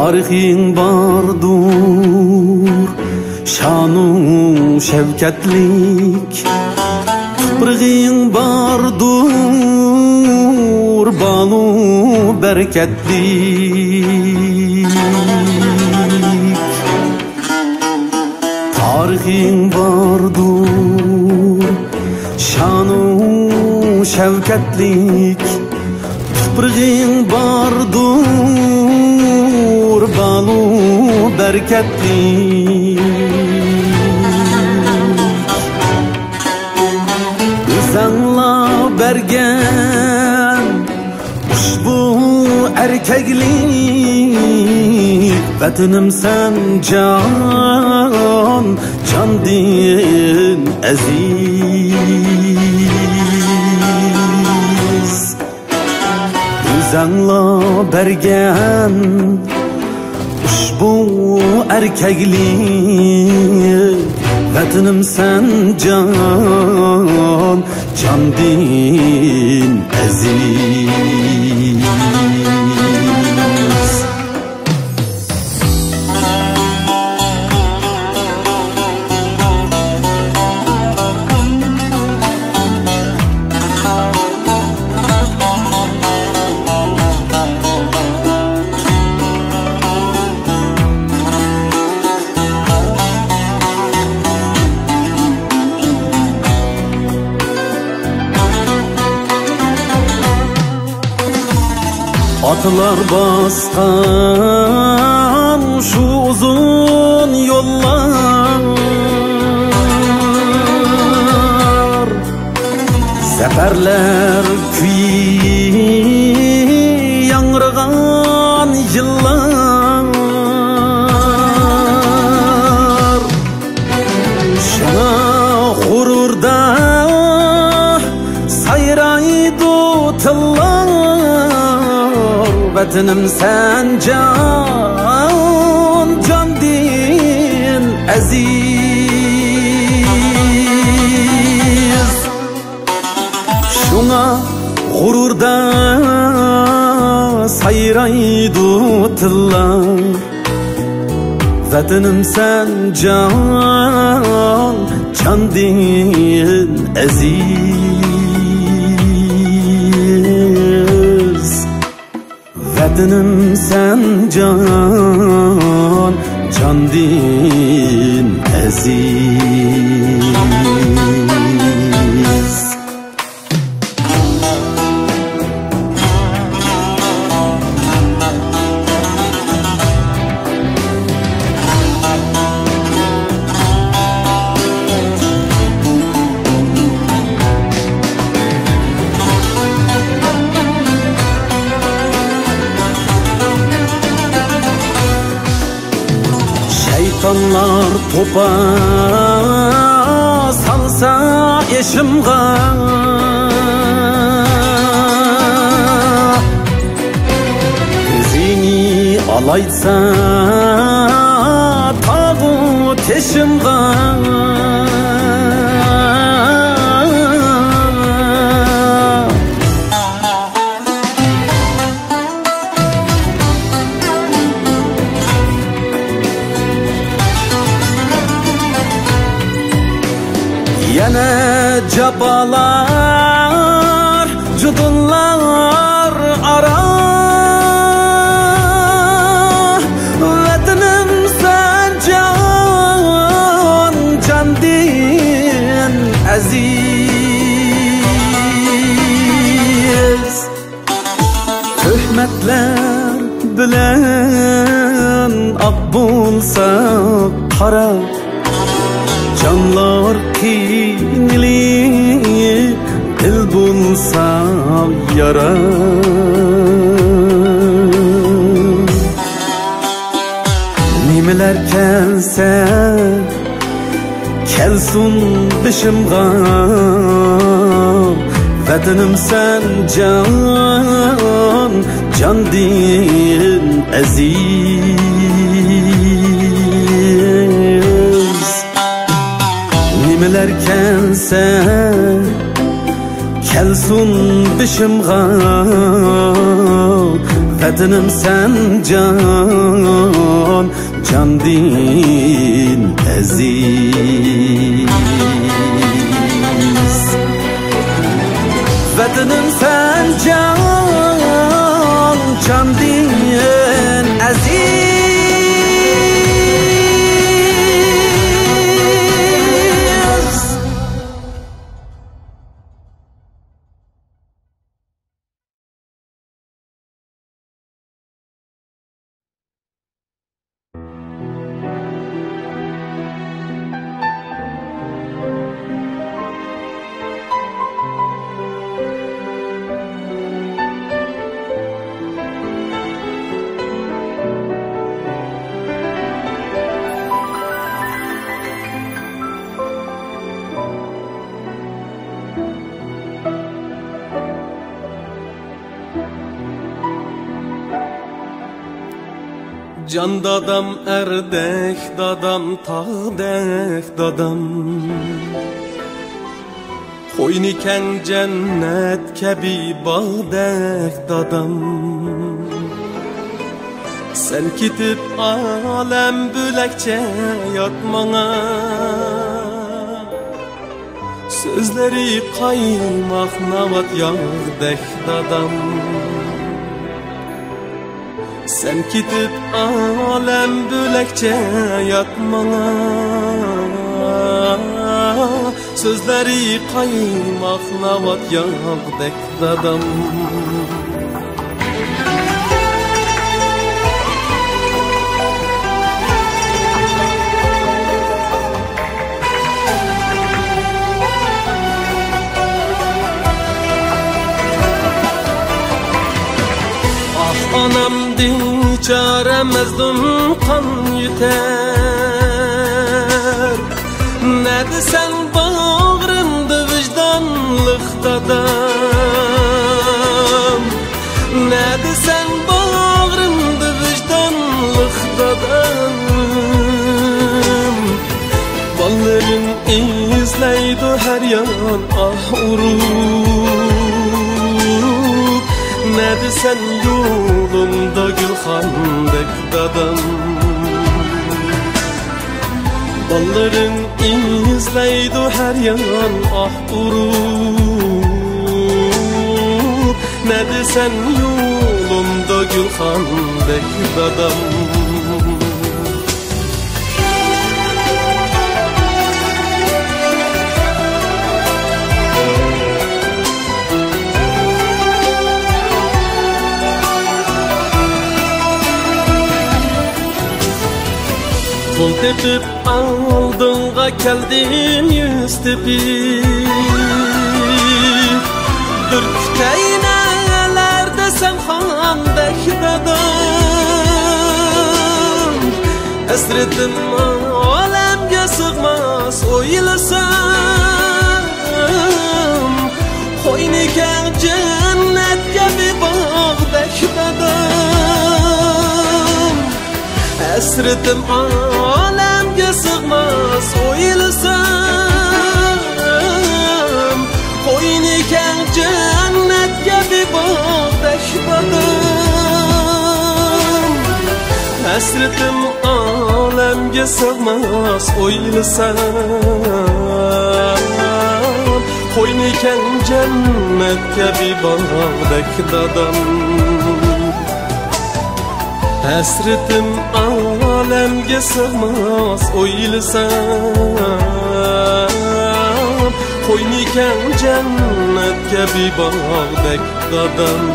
Tarihin bardur, şanu şevketlik. Tuprağın bardur, balu bereketlik. Tarihin bardur, şanu şevketlik. Tuprağın bardur, balu bereketlik. Özanla bergen ushbu erkeklik. Vatanım sen can, can din aziz. Özanla bergen ushbu erkeklik. Vatanım sen can, can din aziz. Atlar baskan şu uzun yollar, seferler kuyi yangrıgan yıllar. Şuna gururda sayraydı tıllar. Vatanım sen can, can din aziz. Şuna gururda sayraydı tıllar. Vatanım sen can, can din aziz. Vatanım sen can, can din aziz. Şeytanlar topa salsa eşimga, gözini alaytsa tağı teşimga. Yana cabalar, cudunlar ara. Vatanım sen can, can din aziz. Töhmetler bilen ak bulsa qara. Canlar kinli dil bulsa yara. Nimeler kelse kelsun bişimga. Vatanım sen can, can din aziz. Nimeler kelse kelsun bişimga. Vətənim sən can, can din əziz. Vətənim sən can, can din əziz. Can dadam, erdek dadam, tağdek dadam. Koyun iken cennet kebi bağdek dadam. Sen kitip alem bülekçe yatmana, sözleri kaymak navat yağdek dadam. Sen gidip alem bülekçe yatmana, sözleri kaymak navat yağdek dadam. Anam dinçare mezdum kan yüter. Ne desen bağrımda vicdanlık dadam. Ne desen bağrımda vicdanlık dadam. Balların izleydi her yan ah urup. Ne desen yolumda gülxandek dadam. Balların izleydi her yan ah urup. Ne desen yolumda gülxandek dadam. Kol tepip aldığına geldim yüz tepip. Ürkteyinelerde sen handek dadam. Esretim alemge sığmaz oylasam. Koyniken cennet gibi bağdek dadam. Esretim alemge sığmaz oylasam. Koyniken cennet gibi bağdek dadam. Esretim alemge sığmaz oylasam. Koyniken cennet gibi bağdek dadam. Hasretim alemge sığmaz oylasam. Koyniken cennet gibi bağdek dadam.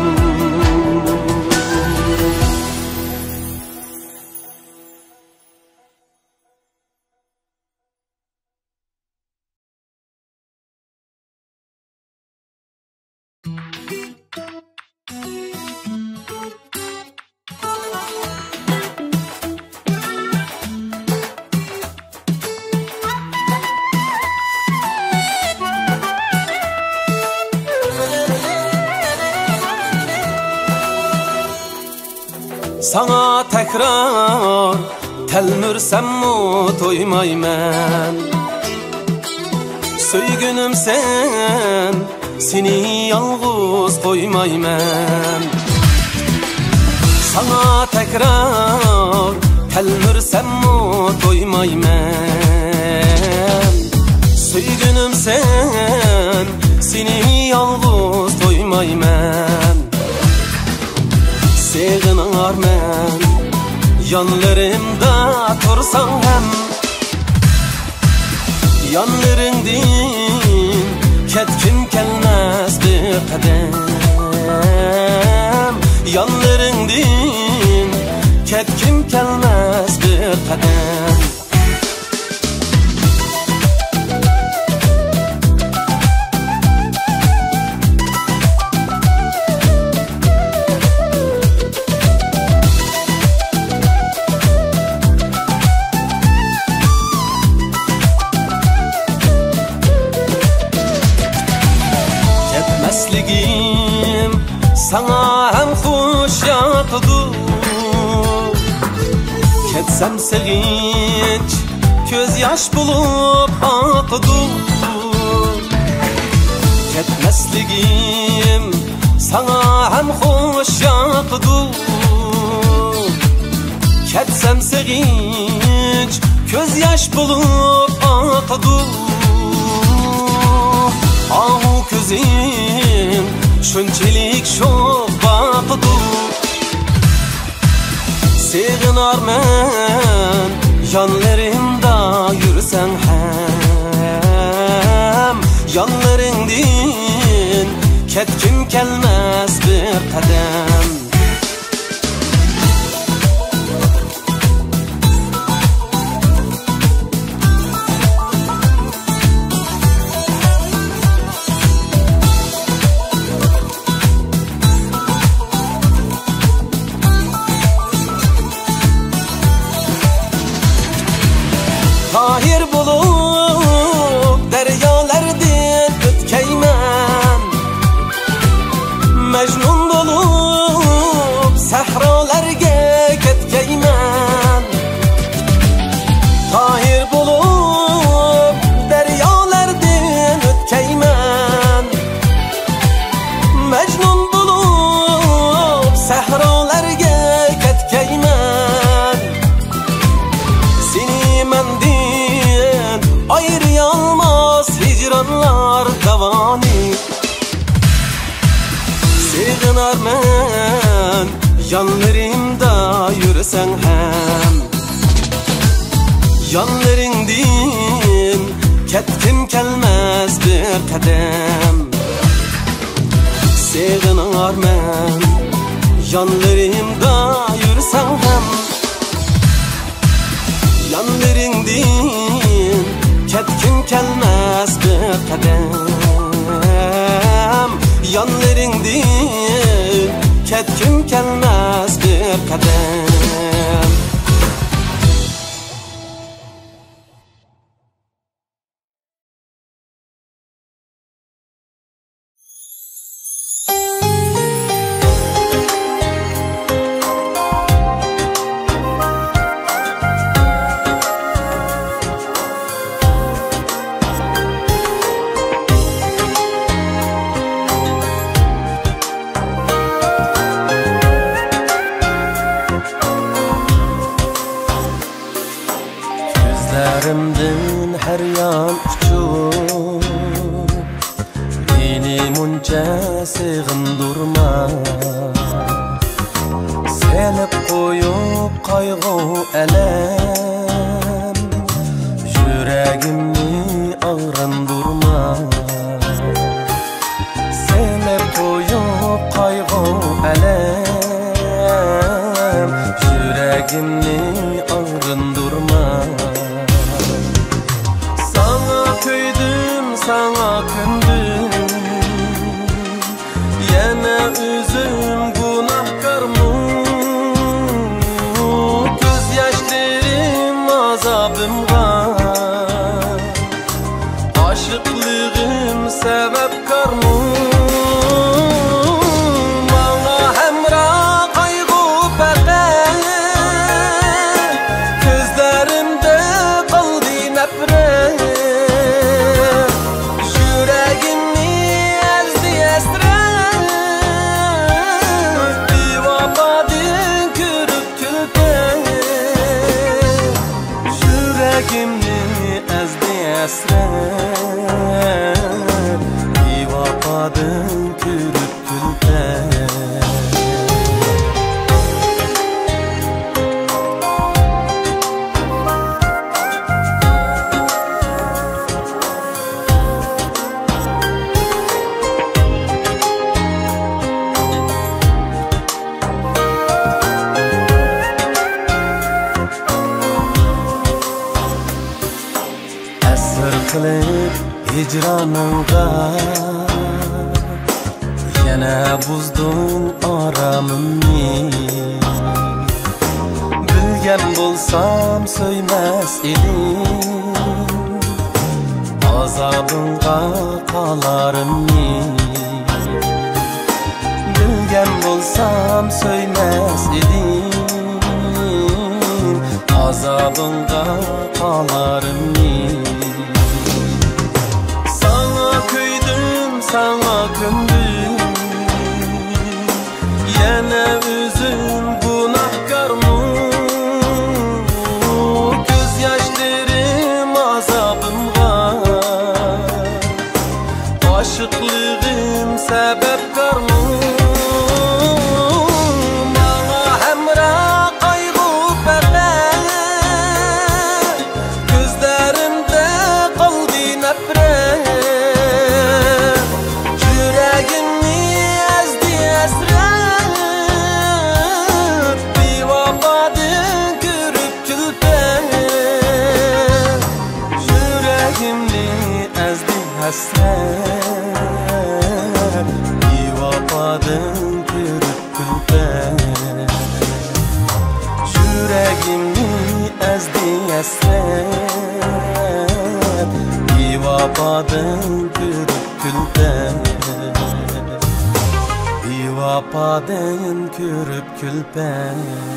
Sana tekrar telmürsem mu toymayman. Söygünüm sen, seni yalğız koymayman. Sana tekrar telmürsemmu doymayman. Söygünüm sen, seni yalnız doymayman. Seğinar men, yanlarımda tursan hem. Yanlarındin ketkim kelmez bir kadem. Yanlarındin ketkim kelmez bir kadem. Ketmesligim sana hem hoş yatıdı. Ketsem sevinç göz yaş bulup atıdı. Ketmesligim sana hem hoş yatıdı. Ketsem sevinç göz yaş bulup atıdı. Ahu gözüm şunçelik şok bakıdı. Seğinar men yanlarımda yürüsen hem. Yanlarındin ketkim kelmez bir kadem. Tahir bulup deryalardan ötkeymen. Mecnun bulup sahralarga ketkeymen. Tahir bulup deryalardan ötkeymen. Mecnun bulup sahralarga ketkeymen. Seni mendin ayırılmaz hicranlar davani. Seğinar men yanlarımda yürüsen hem. Yanlarındin ketkim kelmez bir kadem. Seğinar men yanlarımda yürüsen hem. Yanlarındin ketkim kelmez bir kadem. Yanlarındin ketkim kelmez bir kadem. Gözlerimden her yan uçup beni muncha sığındırma. Selip koyup kaygı elem, yüreğimni ağrındırma. Selip koyup kaygı elem, yüreğimni ağrındırma. Sana köydüm, sana kündüm, yana özüm günahkarmı. Göz yaşlarım azabımga, aşıklığım sebepkarmı. Bana hemrah kaygı peqet, gözlerimde kaldı nefret. Yüreğimni ezdi esret, bir vafadın Yüreğimni ezdi esrar, bevafadan kürüp külpen. Qilib hicranınga yana buzdun aramımni. Bilgen bolsam söymäs edim, azabınga qalarımni. Bilgen bolsam söymäs edim, azabınga qalarımni. Sana kündüm, yana özüm günahkarmı? Göz yaşlarım azabımga, aşıklığım sebepkarmı? Bana hemra kaygı beler, gözlerimde kaldı nefret. Hasret, bevafadan kürüp külpen. Yüreğimni ezdi hasret, bevafadan kürüp külpen. Bevafadan kürüp külpen.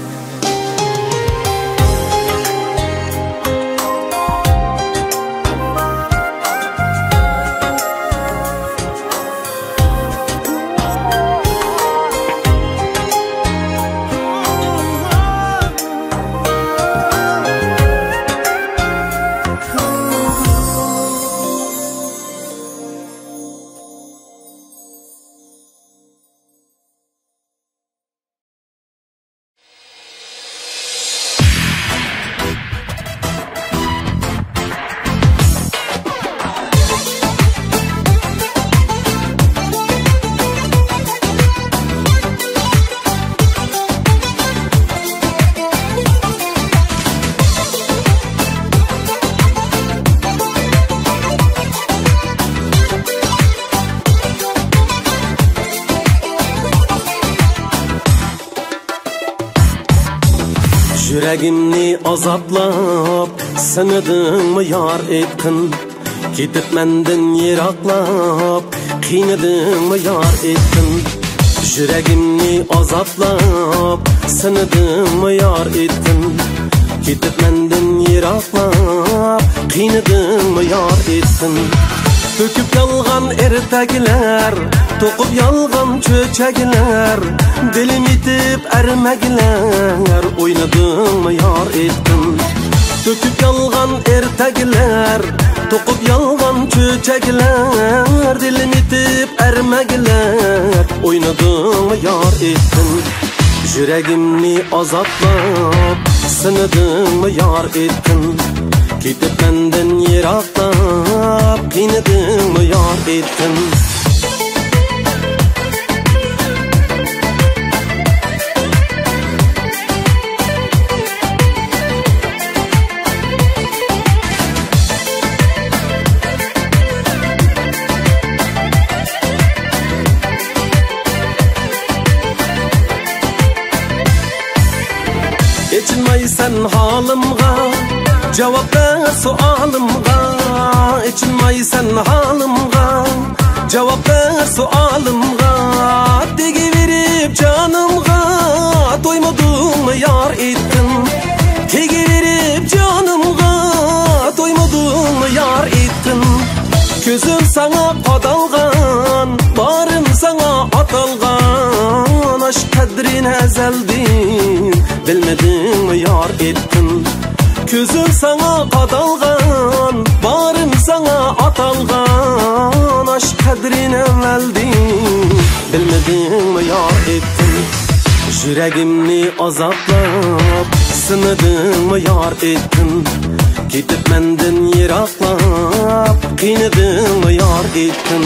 Yüreğimni azaplap, sınıdın yar etkin? Ketip menden yiraklap, qiynadın yar etkin? Yüreğimni azaplap, sınıdın yar etkin? Ketip menden yiraklap, qiynadın yar etkin? Döküp yalgan ertekler, tokup yalgan çöçekler, dilim itip ermekler, oynadın mı yar ettin? Döküp yalgan ertekler, tokup yalgan çöçekler, dilim itip ermekler, oynadın mı yar ettin? Yüreğimni azaplap, sınıdın mı yar ettin? Ketip menden yiraklap, qiynadın mı yar ettin? Echinmaysan halimga, cevap ver sualımga. Echinmaysan halimga, cevap ver sualımga. Tegiverip canımga, doymadın yar ettin? Tegiverip canımga, doymadın yar ettin? Gözüm sana qadalgan, barım sana atalgan. Aşk kadrin ezeldin, bilmedin mi yar ettin? Gözüm sana qadalgan, barım sana atalgan. Aşk kadrini evveldin, bilmedin mi yar ettin? Yüreğimni azaplap, sınadın mı yar ettin? Gidip menden yiraklap, kıynadın mı yar ettin?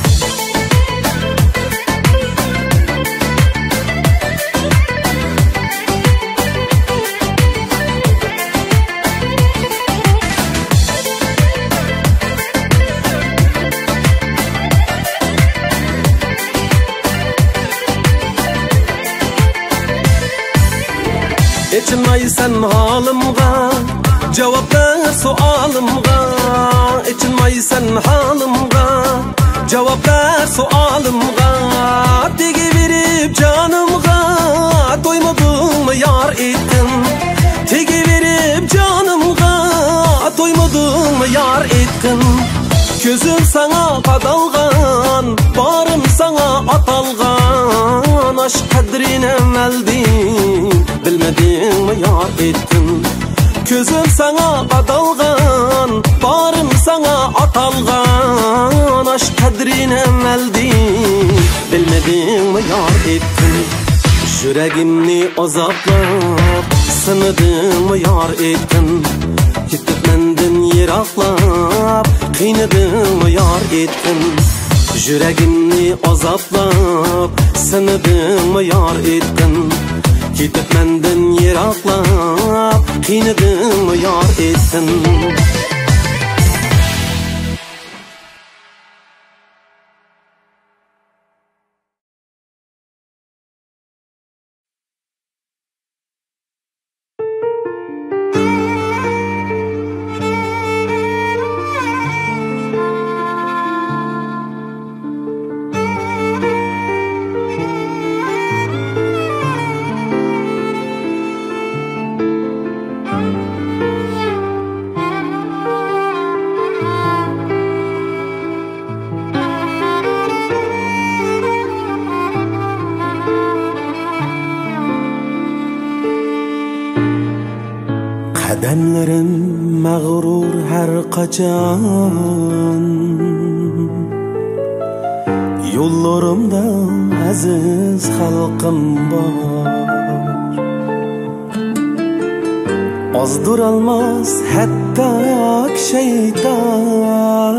İçinmaysan halımga, cevap ver sualımga. İçinmaysan halımga, cevap ver sualımga. Tegi verip canımga, doymadın mı yar ettin? Tegi verip canımga, doymadın mı yar ettin? Gözüm sana qadalgan, barım sana atalgan. Aşk kadrini evveldin, bilmedin mi yar ettin? Gözüm sana qadalgan, barım sana atalgan. Aşk kadrini evveldin, bilmedin mi yar ettin? Yüreğimni azaplap, sınadın mı yar ettin? Gidip menden yiraklap, kıynadın mı yar ettin? Yüreğimni azaplap, sınadın mı yar ettin? Gidip menden yiraklap, kıynadın mı yar ettin? Qadamlarim mag'rur har qachon, yo'llarimda aziz xalqim bor. Ozdurolmas hatto shayton,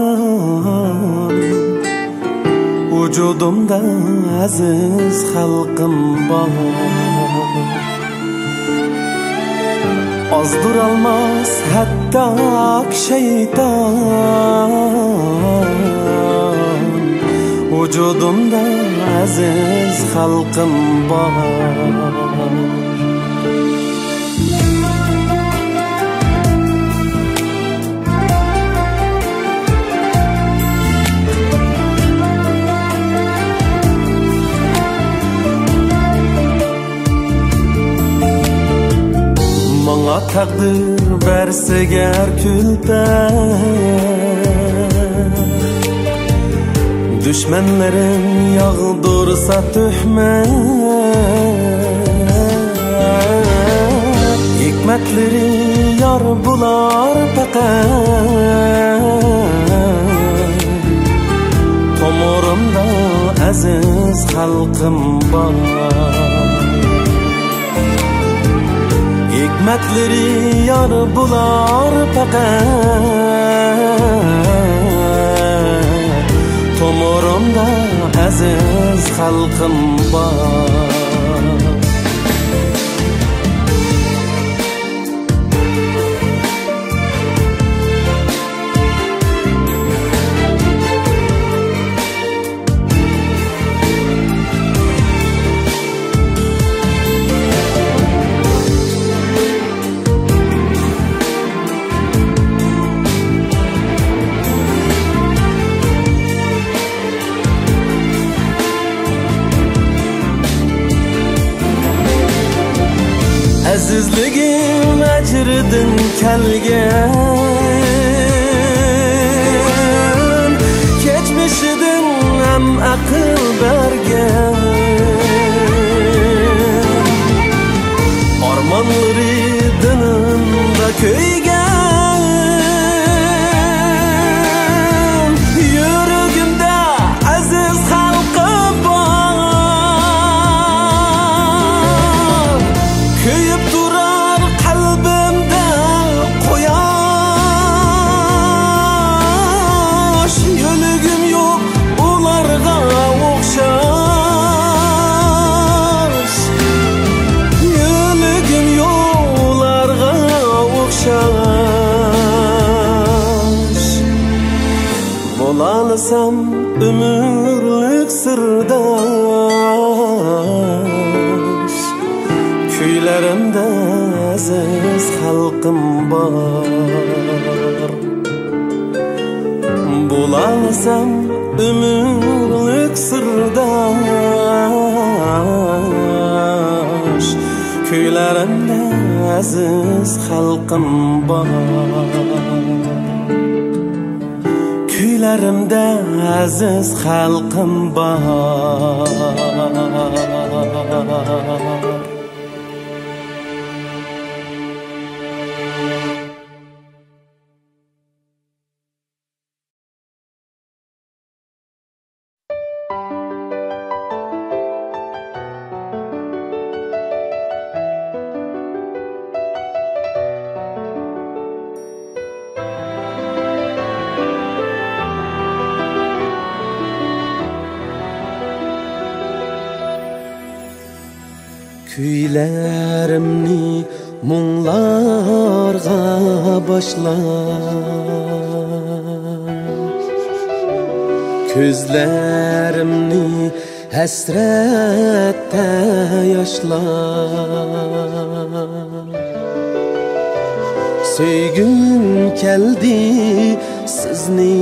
vujudimda aziz xalqim bor. Ozdurolmas hatto shayton, vujudimda aziz xalqim bor. Manga takdir berse ger külpet, düşmanlarım yağdırsa töhmet, hikmetleri yar bular fakat. Tomurimda aziz xalqim bor. Hikmetleri yar bular fakat. Tomurimda aziz xalqim bor. Azizligim ecrdin kelgen, geçmişidin hem akıl bergen. Armanları dininde köy Bulasam ömürlük sırdaş Kuylerimde aziz halkım var Bulasam ömürlük sırdaş Kuylerimde aziz halkım var Kuylerimde aziz halkım var Kuylerimni munglarga başlar Közlerimni hasretde yaşlar Söygüm keldi sizni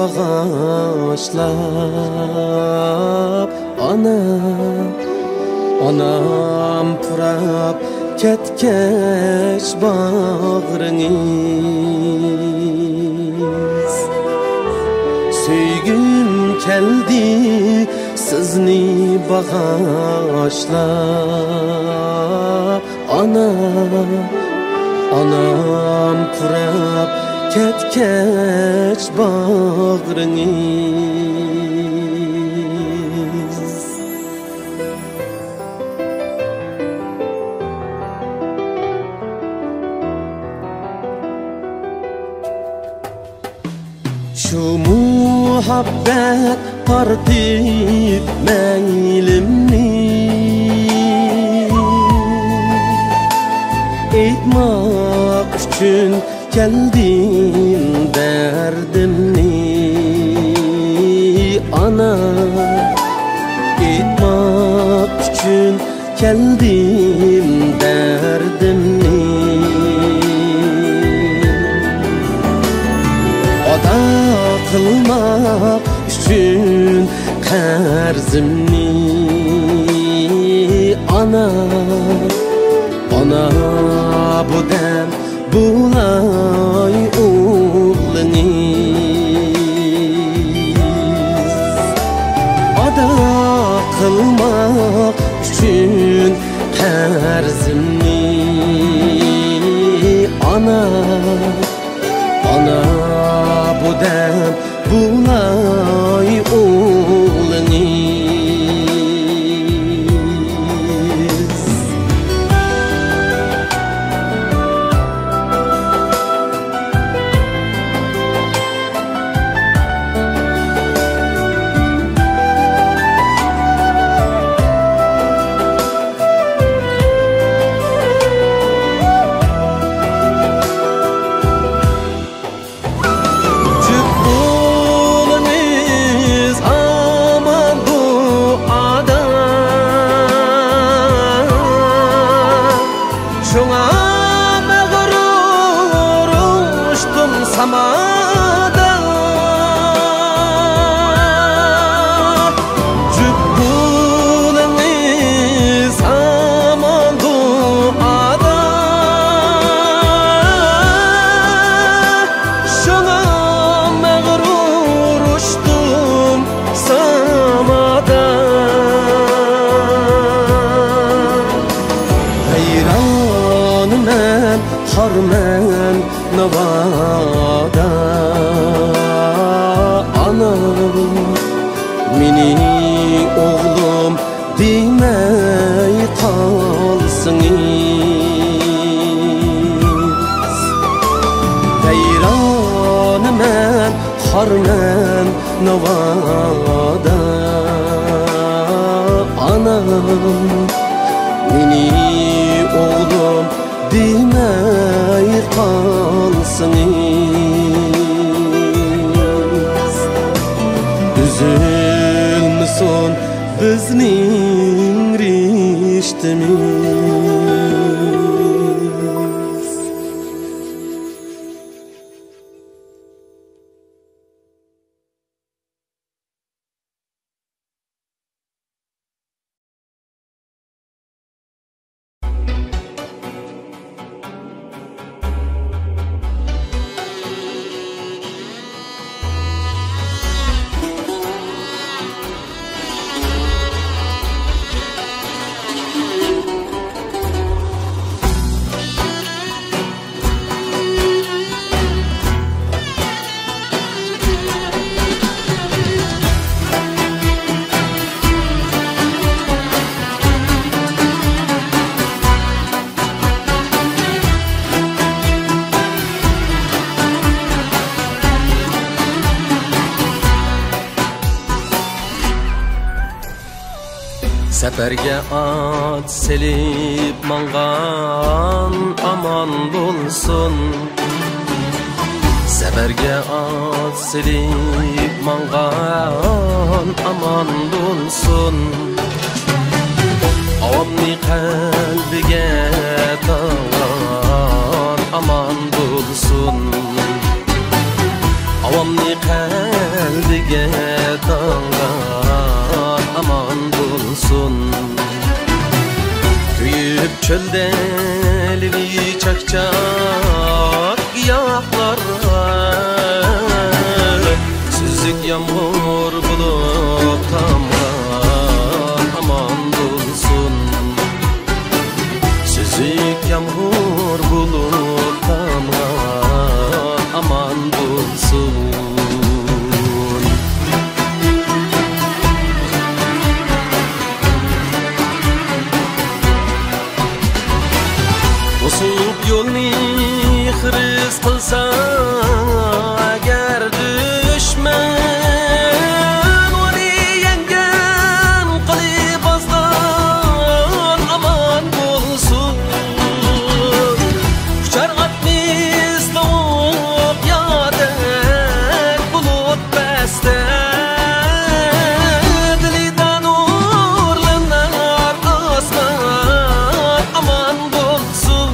bağışlap Anam purap ketkeç bağrınız Söygüm keldi sizni bağışlap Anam purap ketkeç bağrınız Şu muhabbet partip meylimni Eytmak üçün geldim derdimni Ana Eytmak üçün geldim derdimni Ada kılmak üçün qarzimni Ana bu dem bulay oğlunuz Ada kılmak üçün qarzimni Ana bu dem bulay oğlunuz Samada Cübbuleniz aman duada Şuna mağrur uçtum samada Hayranım ben, harmen navada Anam meni oğlum demey kalsınız Hayranım ben, harmen navada Anam meni oğlum demey kalsınız bestimiz. Seferge at selip mangan aman bulsun. Seferge at selip mangan aman bulsun. Avamni kalbige tağan aman bulsun. Avamni kalbige tağan aman bulsun. Köyüp çölde elvi çakçak giyahlar, süzük yağmur bulup tamran aman bulsun. Süzük yağmur bulup tamran aman bulsun. Tosup yolni hırs kılsa agar düşman, onu yengen kılıp azdan aman bulsun. Uçar atmiz doğup yadek bulut beste, dilidan uğurlanar asman aman bulsun.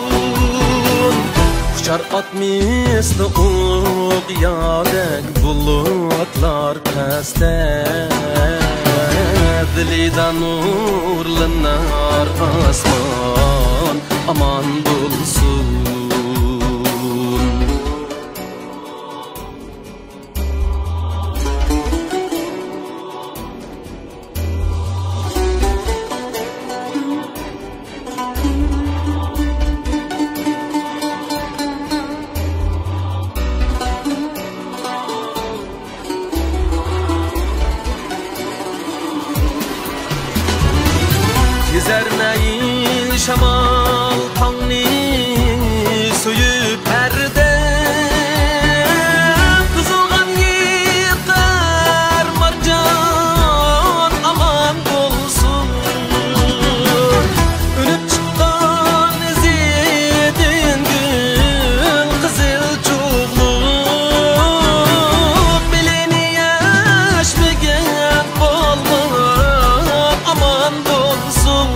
Uçar atmiz doğup yadek bulutlar peste, dilidan uğurlanar asman aman bulsun. Gezermeyin şamal tangni suyup perde, kızılgan yıkar marcan aman bulsun. Önüp çıktan izidin gül kızıl çuğluk, bileni yaşmıgen bolmak aman bulsun.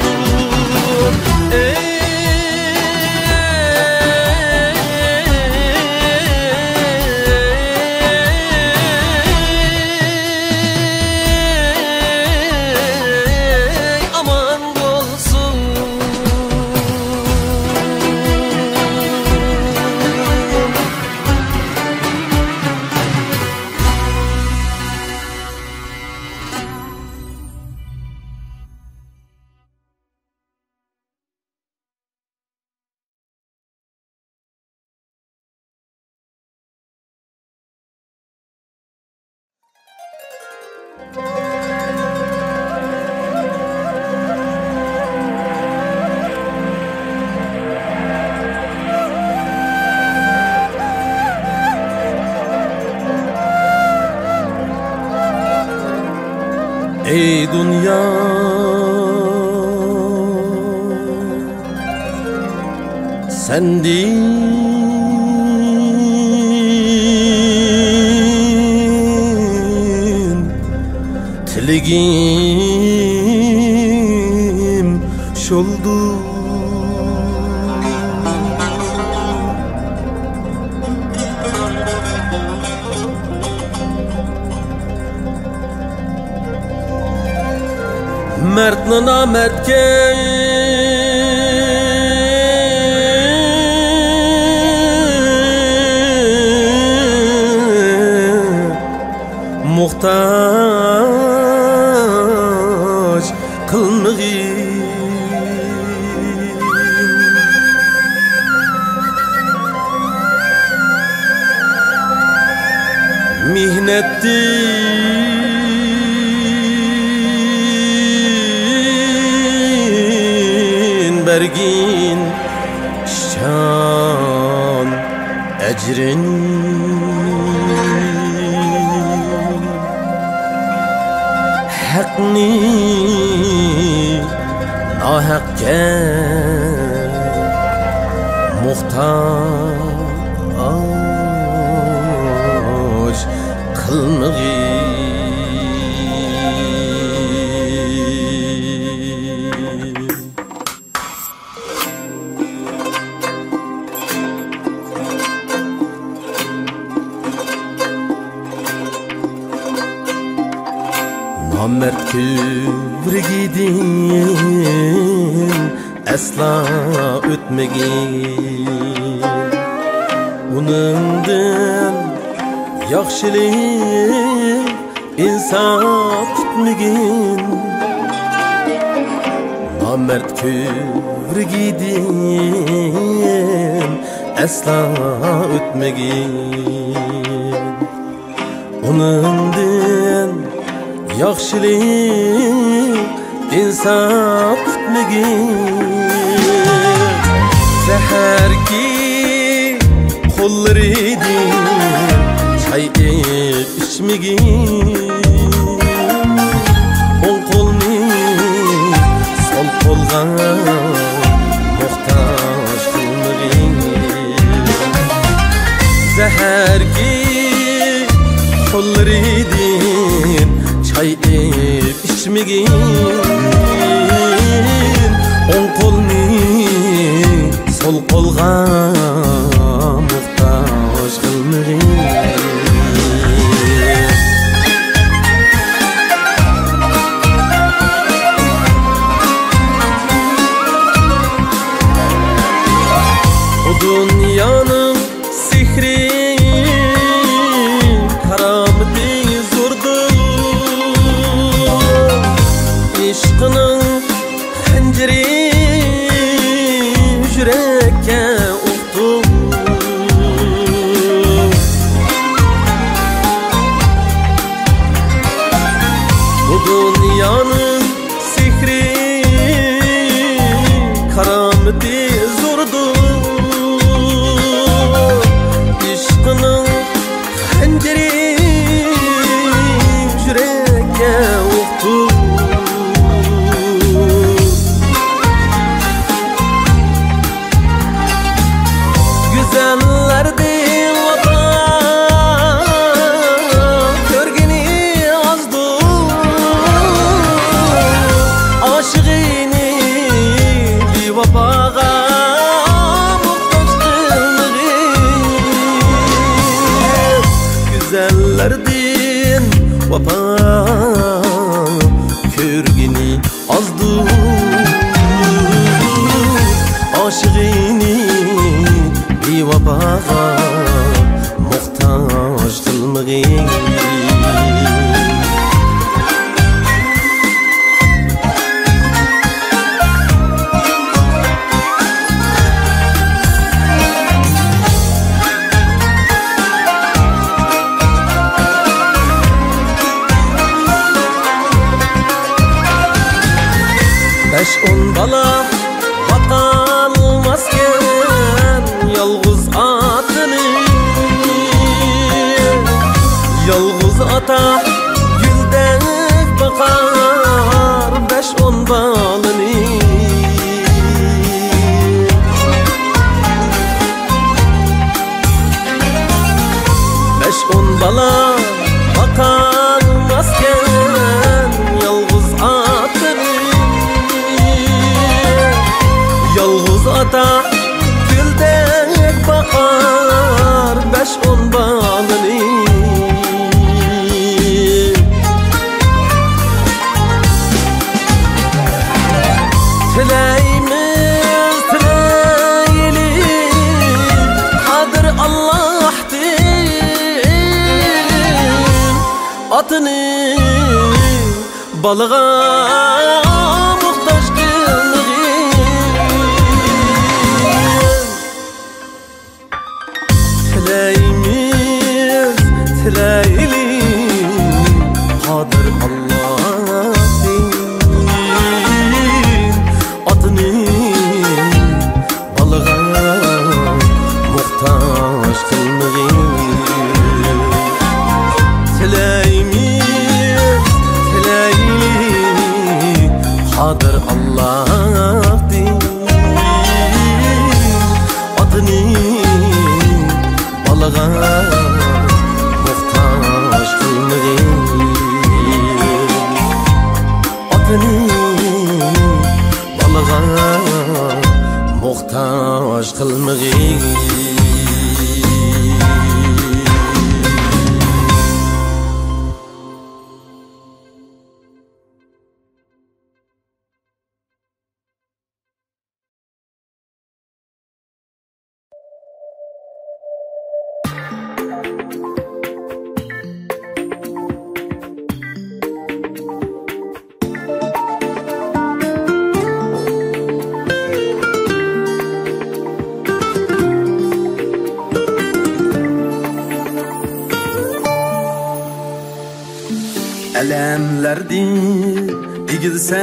Aman bulsun. Ey dünya, sendin tiligim beş oldu. Mert'le namertke muhtaç kılmagin mihnettin bergin şan ecrin hakni nahakka muhtaç kılmagin namert küvrgidin asla ötmegin uningdan yaxshilik insof kutmagin namert küvrgidin asla ötmegin uningdan yaxshilik insof kutmagin saharki qo'llaridin çay ichmagin o'ng qo'lni so'l qo'lga muhtoj qilmagin saharki qo'llaridin çay içmegin o'ng qo'lni so'l qo'lga muhtoj qilmagin o dunyoning sehri karamati aşkının hanceri yürekke uqtu bu dünyanın sehri karameti zordur aşkının hanceri yürekke uqtu güzellerden vapa körgini azdır aşığını bir vapaga muhtaç kılmagin beş on bala bakalmazken yalğız atını yalğız ata güldek bakar beş on balını beş on bala bakalmazken yalğız atını Atını balığa muhtaç kılmığın Tileyimiz tileyli Kadir Allah'ın Atını balığa muhtaç kılmığın Kadir Allah din adını balığa muhtaç kılmığın adını balığa muhtaç kılmığın Elemlerdir digilse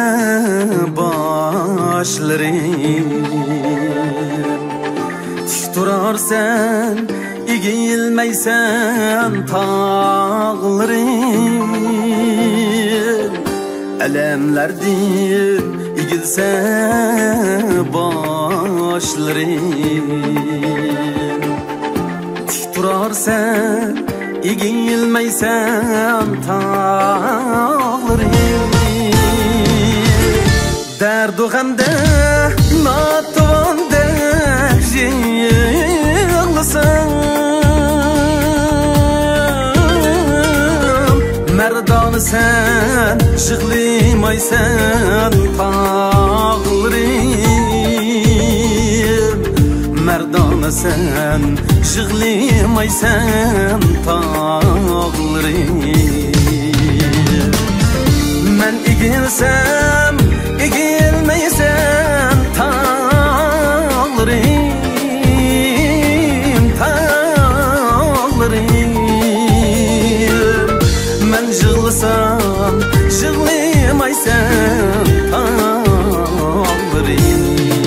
başlarım Tik durar sen igilmeysen tağlarım Elemlerdir igilse başlarım Tik durar sen İgilmeysen tağlarım Derdu gamde natuvanda yığılsın Merdanı sen şıklimaysan tağlarım Merdanı sen şıklimaysan tağlarım Men igilsem igilmeysen tağlarım Tağlarım Men jığlısam jığlimaysan tağlarım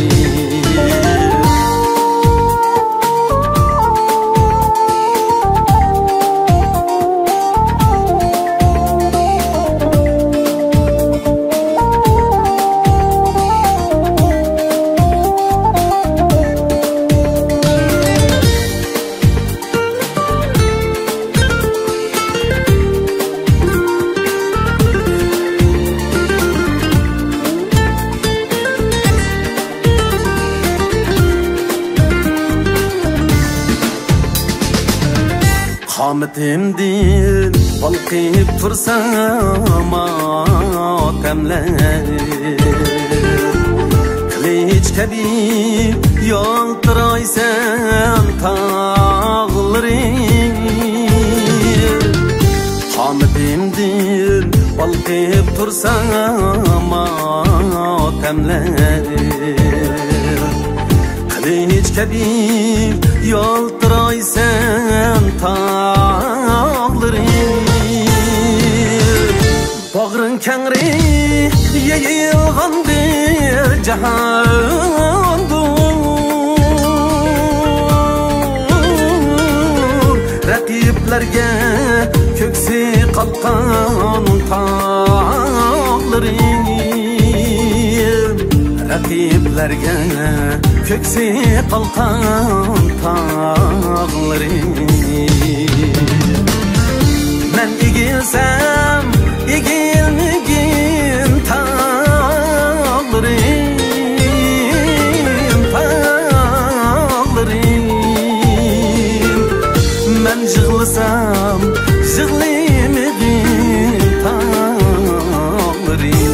Qametimdin balqib tursam atamlar Qilich kabi yoltiraysan tağlarım Qametimdin balqib tursam atamlar Qilich kabi yoltiraysan tağlarım Bağrın kengri yayılgandir jahandur Rakiplerge köksi kalkan tağlarım Rakiplerge köksi kalkan tağlarım Men igilsem igilmigin tağlarım Tağlarım Men jığlısam jığlimigin tağlarım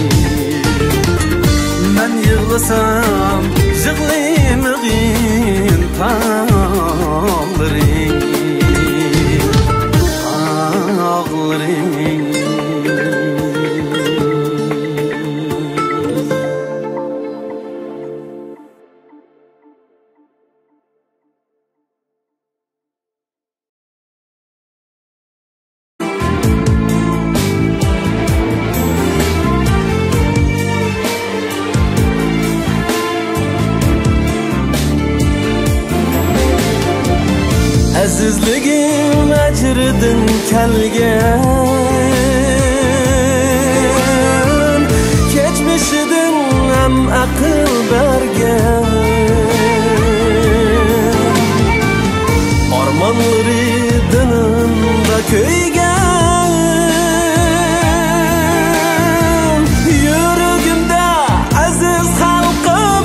Men yığlısam jığlimigin tağlarım Azizligim ajridan kelgan, kechmishidan ham aql bergan, armonlari dinimda kuygan, yuragimda aziz xalqim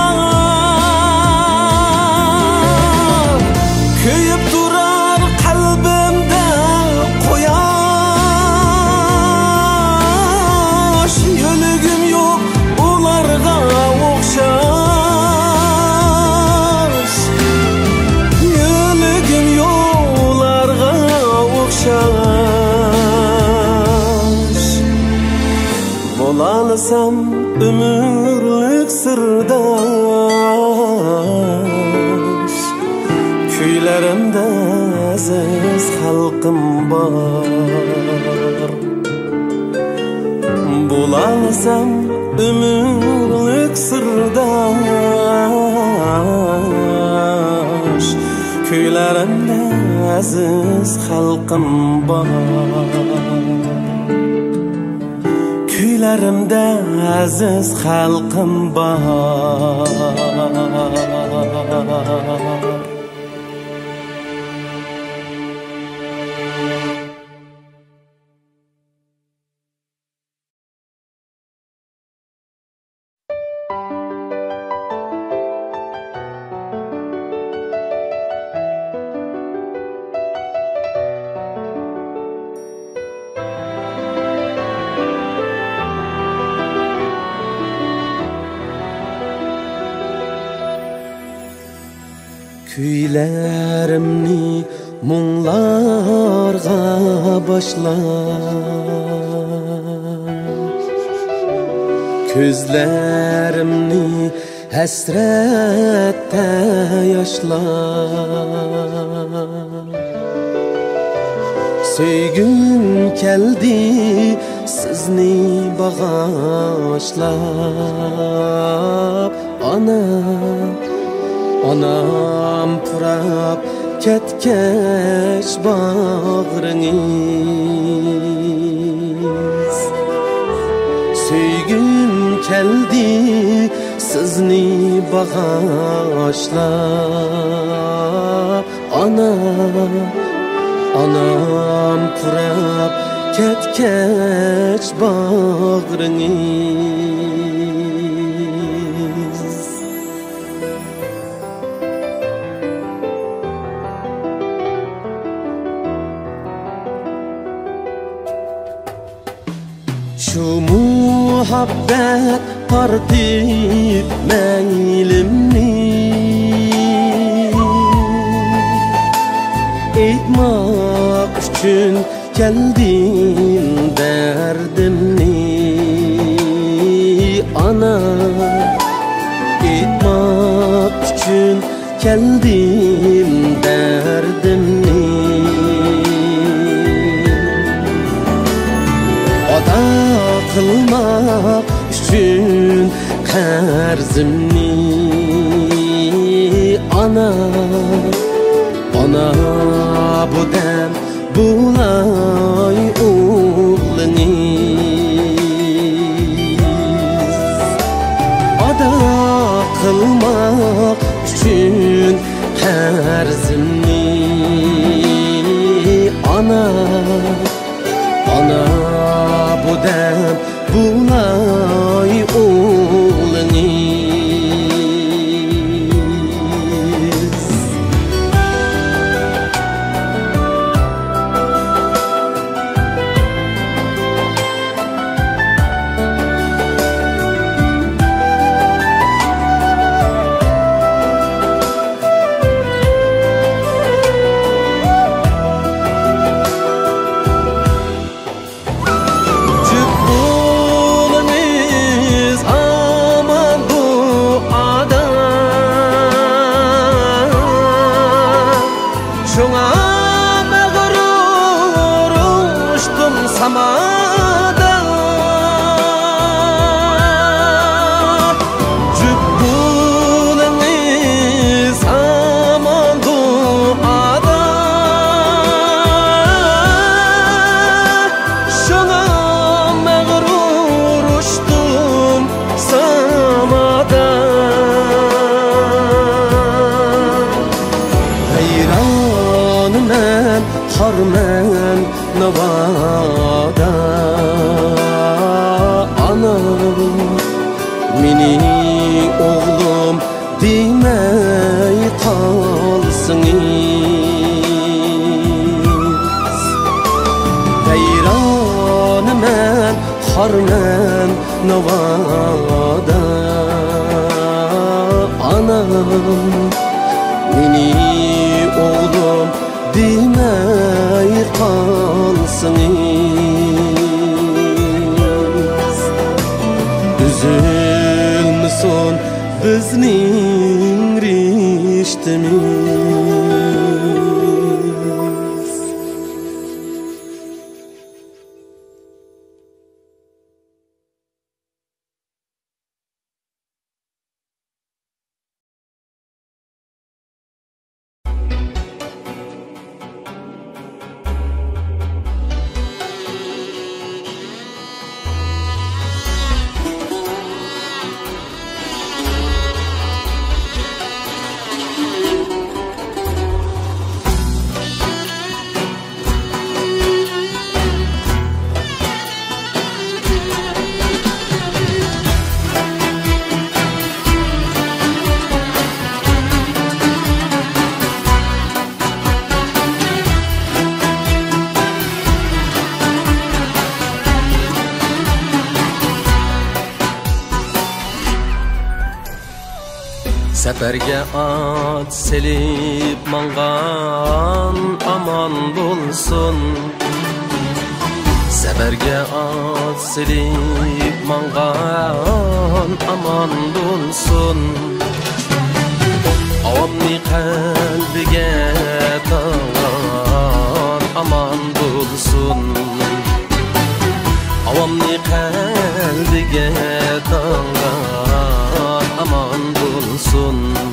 bor, kuyib turar qalbimda quyosh, yo'ligim yo'q ularga o'xshash, yo'ligim yo'q ularga o'xshash. Bo'lalasam umrlik sirdosh, kuylarimda aziz xalqim bor. Bo'lalasam umrlik sirdosh, kuylarimda aziz xalqim bor. Kuylarimda aziz xalqim bor. Kuylarimni munglarga başlar, ko'zlarimni hasratda yoshlar. Söygüm keldi sizni bag'ashlab, Anam purab ketkeş bağrınız. Söygüm keldi sizni bag'ashlab, Anam purab ketkeş bağrınız. Şu muhabbet tartib meylimni, aytmak üçün keldim derdimni. Ana, aytmak üçün keldim derdimni. Ada qilmak üçün qarzimni. Ana bu dam bulay o'g'liniz. Ada qilmak üçün qarzimni. Ana bu dam bulay o'g'liniz. Samada cübbulimiz aman duada, harman navada. Anam meni oğlum demey kalsınız. Veyranmen harman navada. Anam meni oğlum demey kalsınız. Üzülmesin bizning rishtimiz. Seferge at selip mangan aman bulsun. Seferge at selip mangan aman bulsun. Avamni kalbige tağan aman bulsun. Avamni kalbige tağan aman bulsun.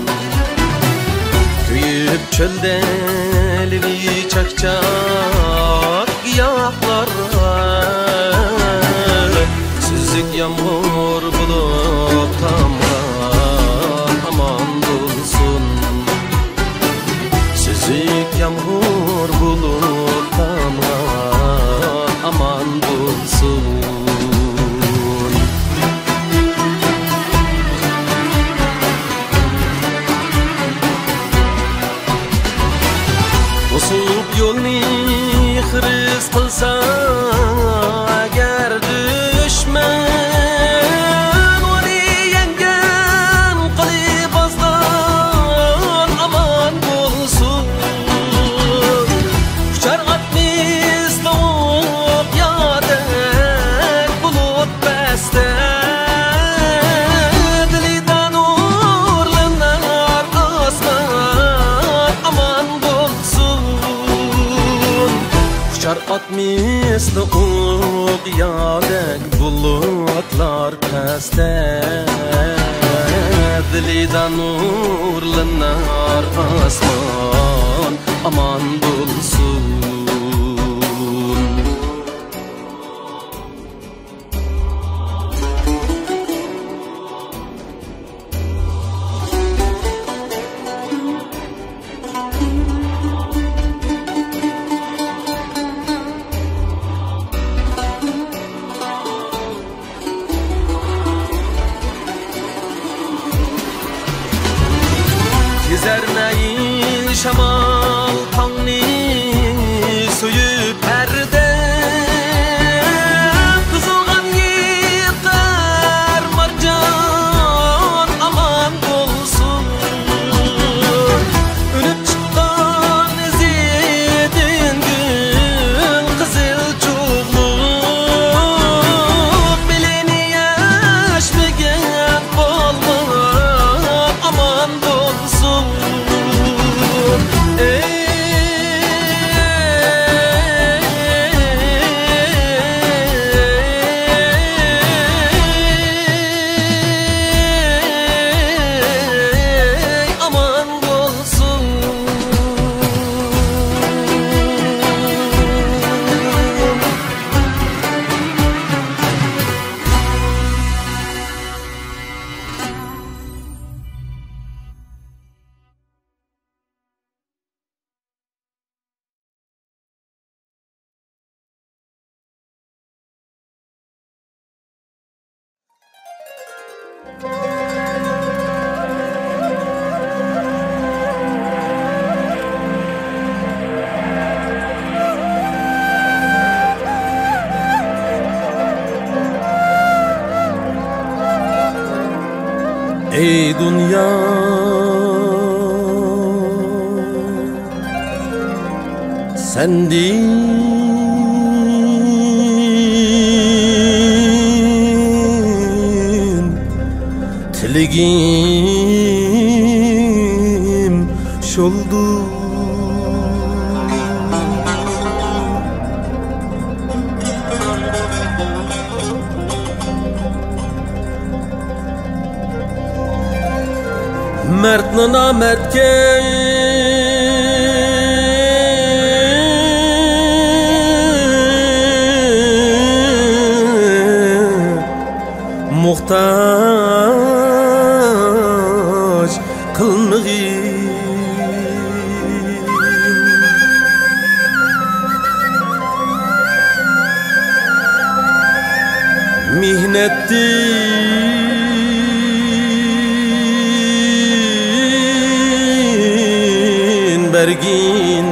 Köyüp çölde elini çakçak yaklar. Süzük yağmur bulup tamran aman bulsun. Süzük yağmur bulup tamran aman bulsun. Bosub yolni hırs kılsa agar düşman, onu yengen qilibazdan aman bulsun. Uçar atmis lavuk yadek bulut beste. Dilidan urlanar asman aman bulsun. Uçar atmisli uğuk yadek bulutlar peste. Dilidan nurlanar asman aman bulsun. Gezerneyin şamal tangni dünya sendin tiligim şoldu. Mert'le namertke muhtaç kılmagin. Mihnetdi bergin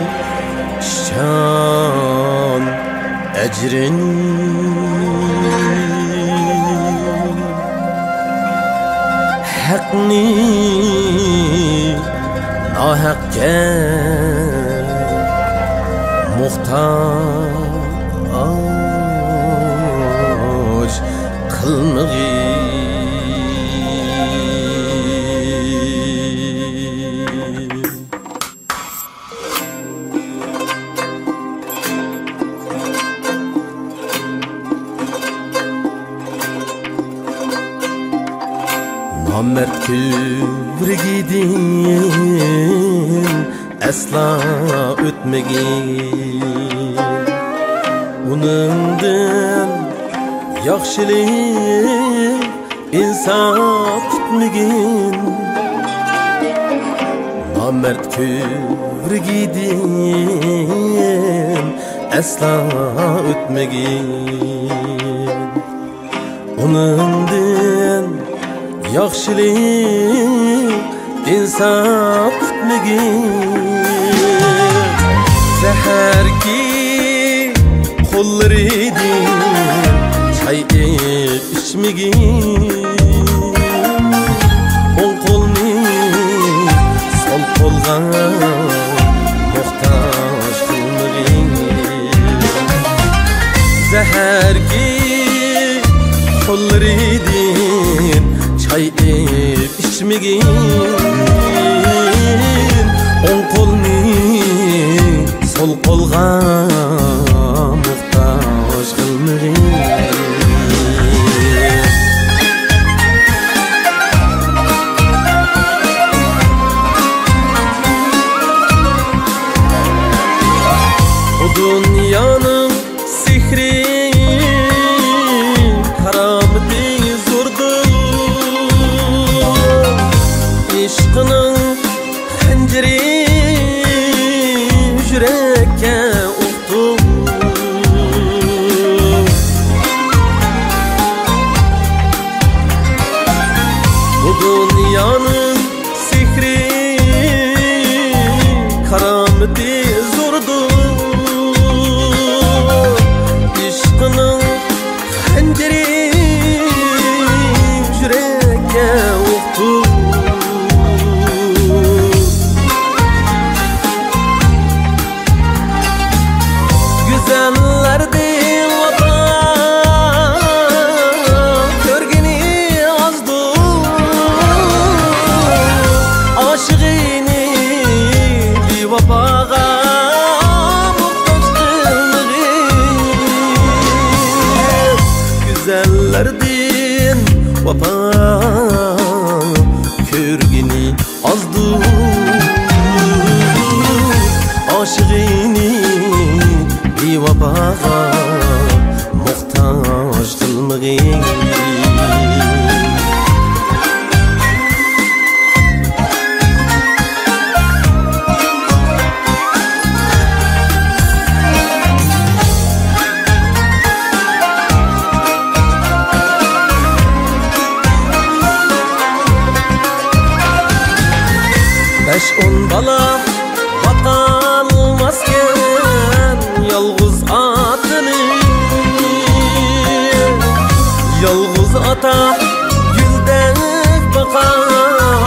şan ecrin hakni nahakka muhtaç kılmagin. Namert küvrgidin asla ötmegin. Unundan yaxshilik insaf tutmagin. Namert küvrgidin asla ötmegin. Unundan yaxshilik insaf tutmagin. Saharki qo'llaridin çay içmegin. O'ng qo'lni sol qo'lga muhtoj qilmagin. Saharki qo'llaridin çay içmegin. O'ng qo'lni sol qo'lga muhtoj qilmagin. Bu dünyanın sihri karameti aşkının hanceri yürekke uqtu. Bu dünyanın sihri karameti zordur. Aşkının hanceri yürekke uqtu. Güzellerden vapa körgini azdır. Aşığını bir vapaga muhtaç kılmagin. Beş on bala bakalmazken yalğız atını, yalğız ata güldek bakar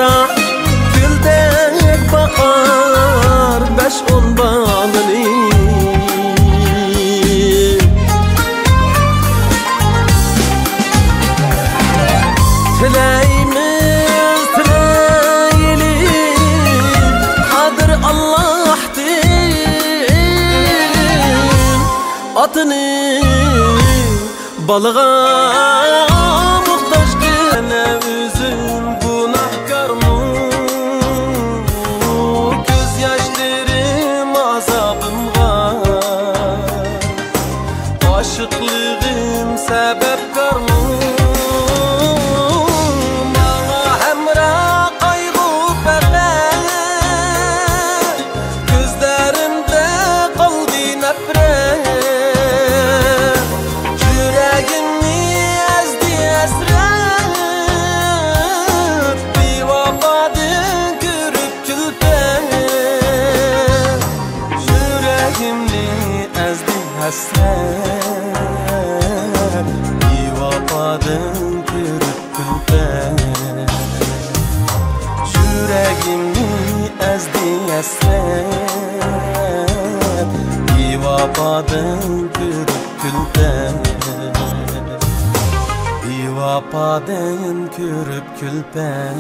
bırak güldek bakar 5-10 balını Tileyimiz tileyili Kadir Allah'tır Atını balığa muhtaç gene üzüm günahkar mı Gözyaşlarım azabım var Aşıklığım sebepkar mı Bana hemra kaygı bebek Gözlerimde kaldı nefret Hasret İvapadın kırık külpen Yüreğimi ezdi hasret İvapadın kırık külpen İvapadın kırık külpen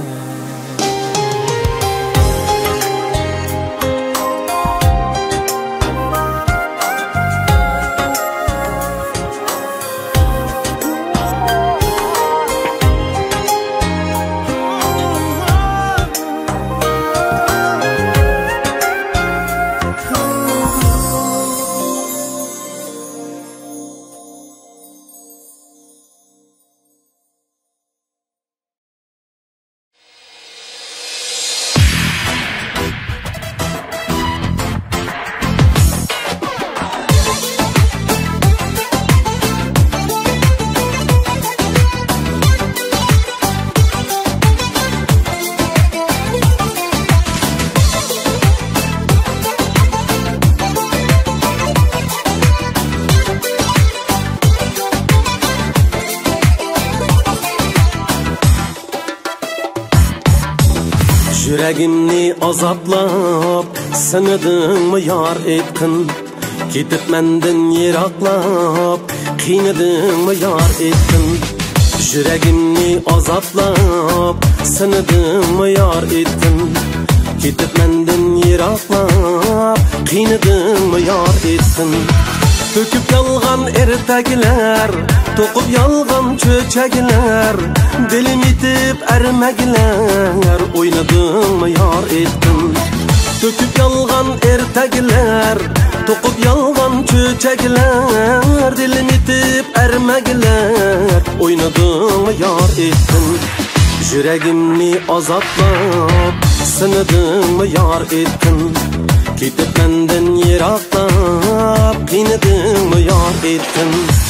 Yüreğimni azaplap Sınıdımı yar ettin Gidip menden yiraklap Qiynidimmi yar ettin Yüreğimni azaplap Sınıdımı yar ettin Gidip menden yiraklap Qiynidimmi yar ettin Töküp yalgan ertekler Tokup yalgan çöçekler Dilim itip ermekler Oynadımı yar ettin Töküp yalgan ertekler Tokup yalgan çöçekler Dilim itip ermekler Oynadımı yar ettin Yüreğimni azaplap Sınıdımı yar ettin Gidip menden yiraklap Qiynidimmi yar ettin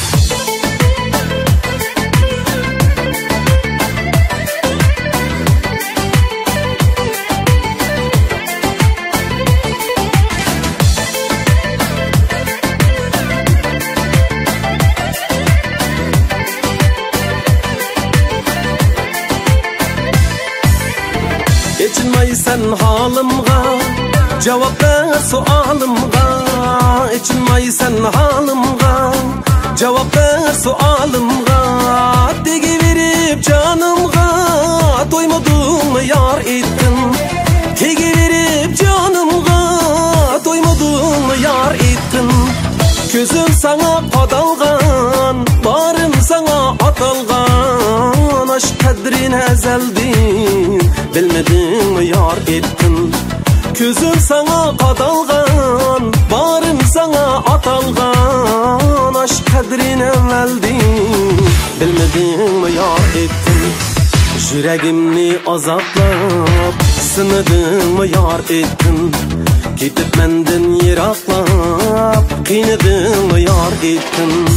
İçinmaysan halimga Cevap ver sualimga İçinmaysan halimga Cevap ver sualimga Tegiverip canımga Doymadımı yar ettin Tegiverip canımga Doymadımı yar ettin Gözüm sana qadalgan Barım sana atalgan Aşk kadrin ezeldin Bilmedimmi yar ettin Gözüm sana qadalgan Barım sana atalgan Aşk kadrin evveldin Bilmedimmi yar ettin Yüreğimni azaplap Sınıdımı yar ettin Gidip menden yiraklap Qiynidimmi yar ettin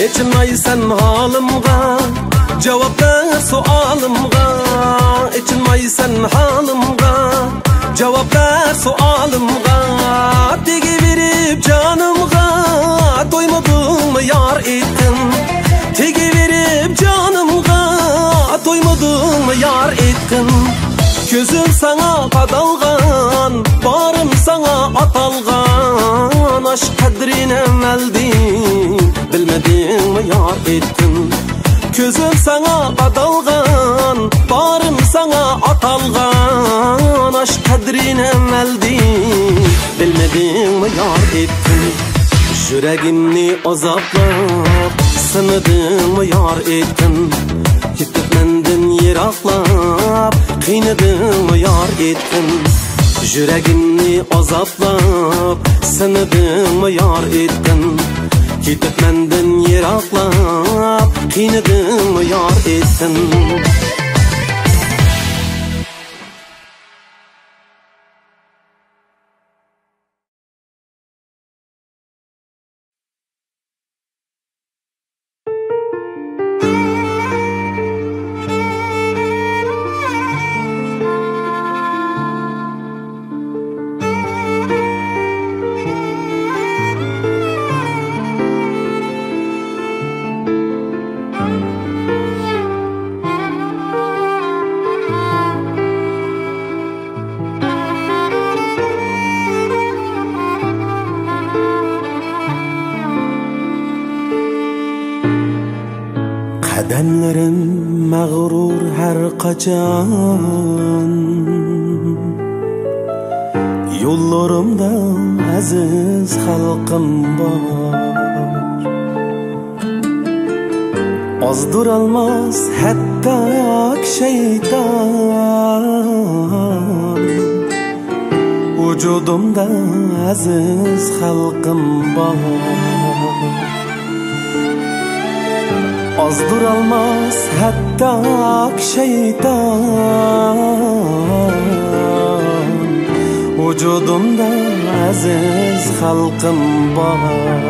Echinmaysan halimga, javob ber suolimga. Echinmaysan halimga, javob ber suolimga. Tegiverib jonimga, to'ymadingmi yor etdin. Tegiverib jonimga, to'ymadingmi yor etdin. Ko'zim sana qadalgan, borim sana atalgan. Aşk qadrini malding, bilmadingmi yor etdin. Ko'zim sana qadalgan, borim sana atalgan. Aşk qadrini malding, bilmadingmi yor etdin. Yuragimni azoblab, sinadingmi yor etdin. Ketib mendan yiroqlab, qiynadingmi yor etdin. Yuragimni azoblab, sinadingmi yor etdin. Ketib mendan yiroqlab, qiynadingmi yor etdin. Qadamlarim mag'rur har qachon, yo'llarimda aziz xalqim bor. Ozdurolmas hatto shayton, vujudimda aziz xalqim bor. Ozdurolmas hatto shayton, vujudimda aziz xalqim bor.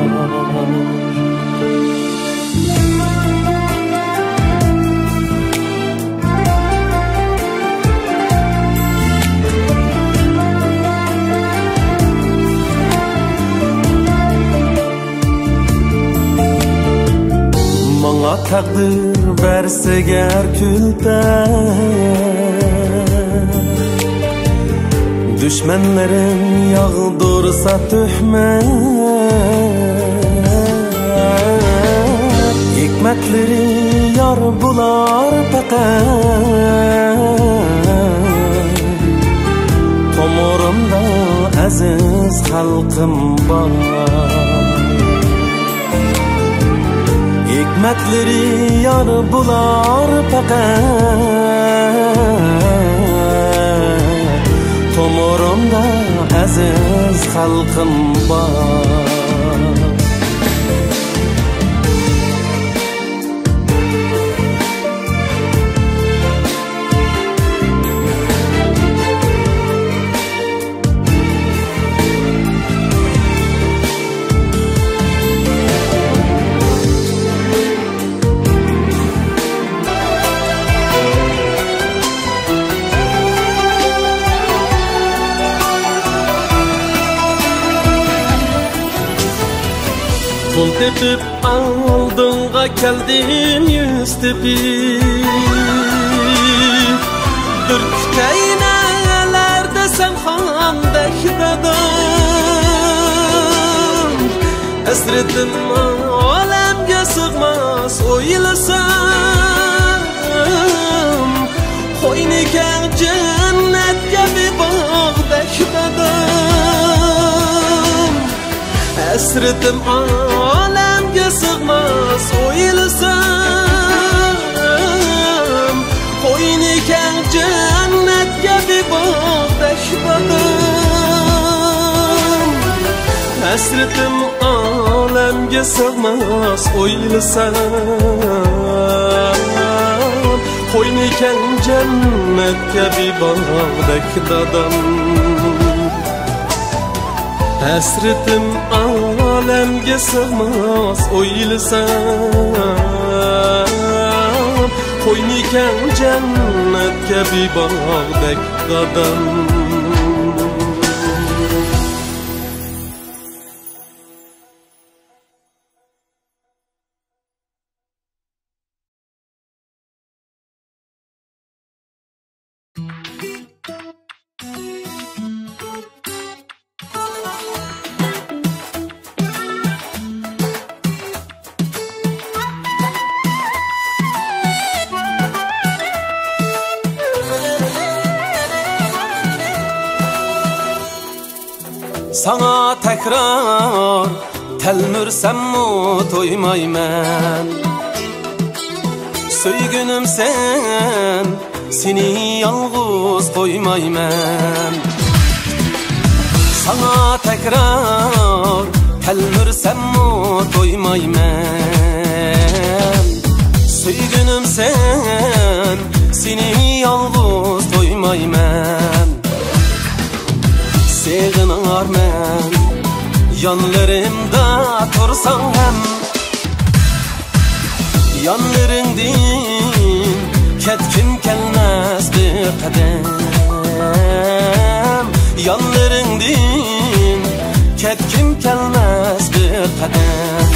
Bana takdir verse ger külfet, düşmenlerim yağdırsa töhmet, hikmetleri yar bular fakat. Tomurimda aziz xalqim bor. Hikmetleri yar bular fakat. Tomurimda aziz xalqim bor. Pul tepip aldınğa keldim yüz tepip. Dürkteynelerde sen handek dadam. Esretim alemge sığmaz oylasam. Koyniken cennetke bir bağdek dadam. Esretim alemge sığmaz oylasam. Koyniken cennetke bir bağdek dadam. Esretim alemge sığmaz oylasam. Koyniken cennetke bir bağdek dadam. Esretim alamga sig'mas o'ylasam qo'ynikan jannatga bibog'dek qadam. Sana tekrar telmürsem-mu toymayman. Söygünüm sen, seni yalğız koymayman. Sana tekrar telmürsem-mu toymayman. Söygünüm sen, seni yalğız koymayman. Sığınar men yanlarımda tursan hem, yanlarındin ketkim kelmez bir kadem. Yanlarındin ketkim kelmez bir kadem.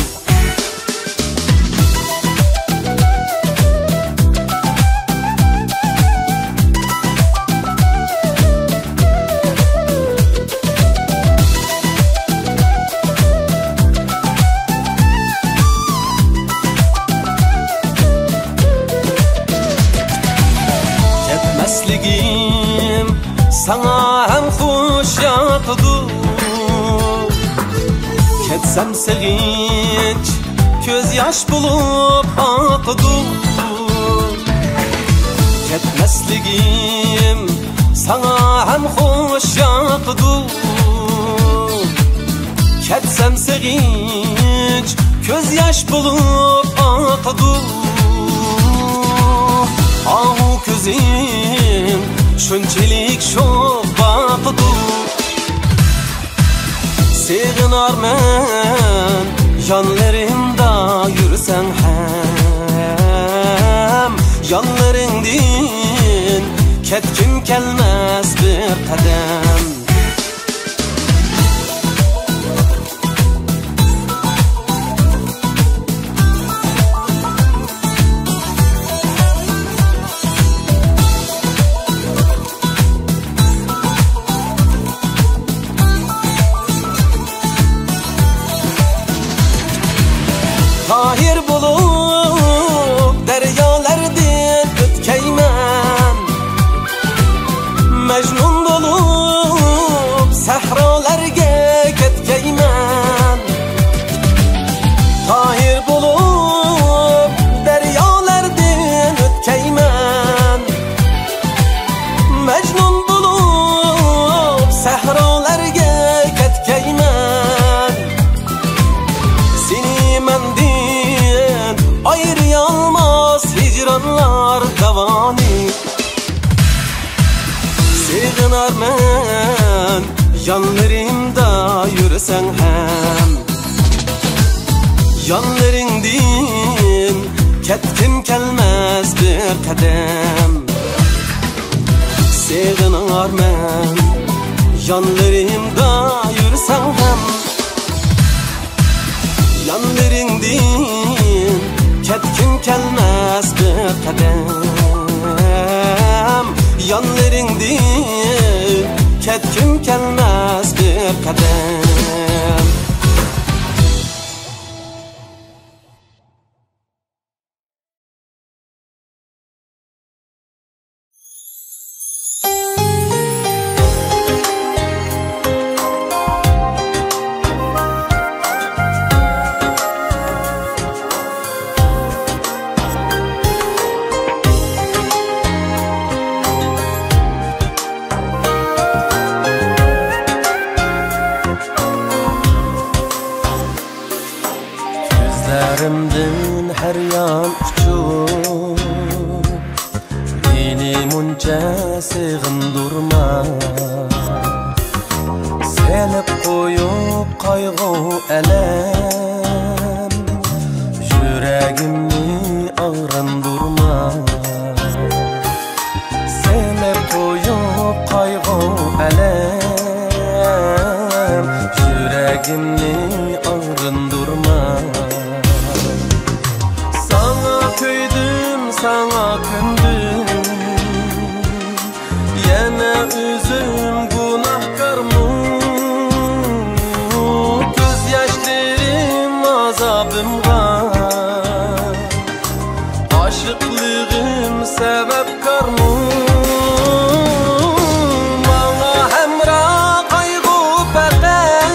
Sana hem hoş yakıdı, ketsem sevinç göz yaş bulup akıdı. Ketmesligim sana hem hoş yakıdı, ketsem sevinç göz yaş bulup akıdı. Ahu gözüm şunçelik şok bakıdı. Sığınar men yanlarımda yürüsen hem, yanlarındin ketkim kelmez bir kadem. Tahir bulup deryalardan ötkeymen, Mecnun bulup sahralarga ketkeymen. Tahir bulup deryalardan ötkeymen, Mecnun bulup sahralarga ketkeymen. Seni mendin ayırılmaz hicranlar davani. Sığınar men yanlarımda yürüsen hem, yanlarındin ketkim kelmez bir kadem. Sığınar men yanlarımda yürüsen hem, yanlarındin ketkim kelmez bir kadem. Yanlarındin ketkim kelmez bir kadem. Gözlerimden her yan uçup beni muncha sığındırma. Elip koyup kaygı elem Yüreğimni ağrındırma Selip koyup kaygı elem Yüreğimni ağrındırma Sana köydüm, sana kündüm Yine üzüm günahkarmı Gözyaşlarım azabımga Aşıklığım sebepkarmı Bana hemra kaygı peker